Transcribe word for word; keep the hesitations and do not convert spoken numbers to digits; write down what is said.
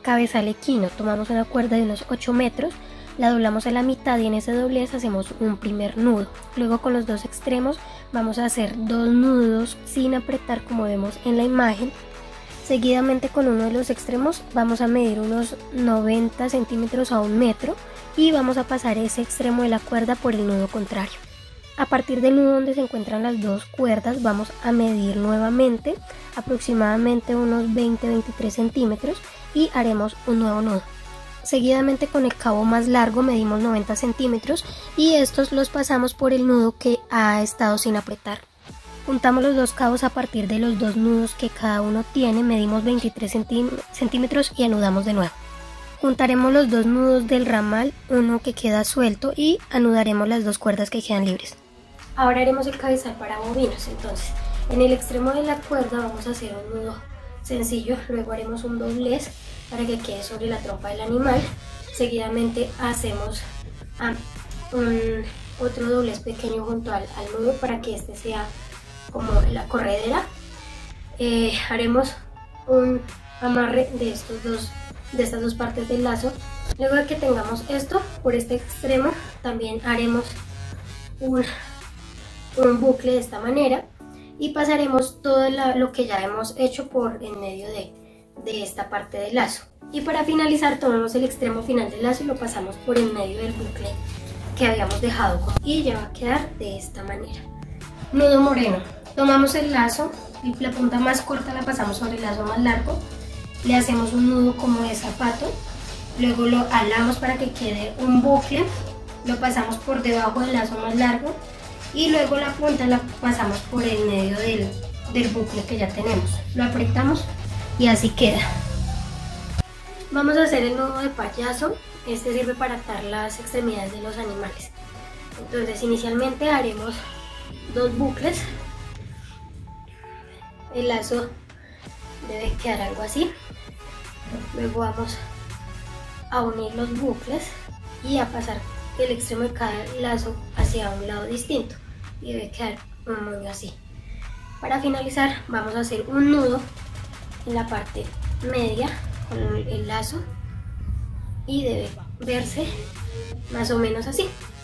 cabezal equino. Tomamos una cuerda de unos ocho metros, la doblamos a la mitad y en ese doblez hacemos un primer nudo. Luego con los dos extremos vamos a hacer dos nudos sin apretar como vemos en la imagen. Seguidamente con uno de los extremos vamos a medir unos noventa centímetros a un metro y vamos a pasar ese extremo de la cuerda por el nudo contrario. A partir del nudo donde se encuentran las dos cuerdas vamos a medir nuevamente aproximadamente unos veinte a veintitrés centímetros y haremos un nuevo nudo. Seguidamente con el cabo más largo medimos noventa centímetros y estos los pasamos por el nudo que ha estado sin apretar. Juntamos los dos cabos a partir de los dos nudos que cada uno tiene, medimos veintitrés centímetros y anudamos de nuevo. Juntaremos los dos nudos del ramal, uno que queda suelto, y anudaremos las dos cuerdas que quedan libres. Ahora haremos el cabezal para bovinos. Entonces, en el extremo de la cuerda vamos a hacer un nudo sencillo, luego haremos un doblez para que quede sobre la trompa del animal. Seguidamente hacemos ah, un, otro doblez pequeño junto al, al nudo para que este sea como la corredera. Eh, haremos un amarre de, estos dos, de estas dos partes del lazo. Luego de que tengamos esto, por este extremo también haremos un, un bucle de esta manera y pasaremos todo la, lo que ya hemos hecho por en medio de, de esta parte del lazo. Y para finalizar tomamos el extremo final del lazo y lo pasamos por en medio del bucle que habíamos dejado y ya va a quedar de esta manera. Nudo moreno. Tomamos el lazo y la punta más corta la pasamos sobre el lazo más largo, le hacemos un nudo como de zapato, luego lo alamos para que quede un bucle, lo pasamos por debajo del lazo más largo y luego la punta la pasamos por el medio del, del bucle que ya tenemos, lo apretamos y así queda. Vamos a hacer el nudo de payaso. Este sirve para atar las extremidades de los animales. Entonces inicialmente haremos dos bucles. El lazo debe quedar algo así. Luego vamos a unir los bucles y a pasar el extremo de cada lazo hacia un lado distinto y debe quedar un moño así. Para finalizar vamos a hacer un nudo en la parte media con el lazo y debe verse más o menos así.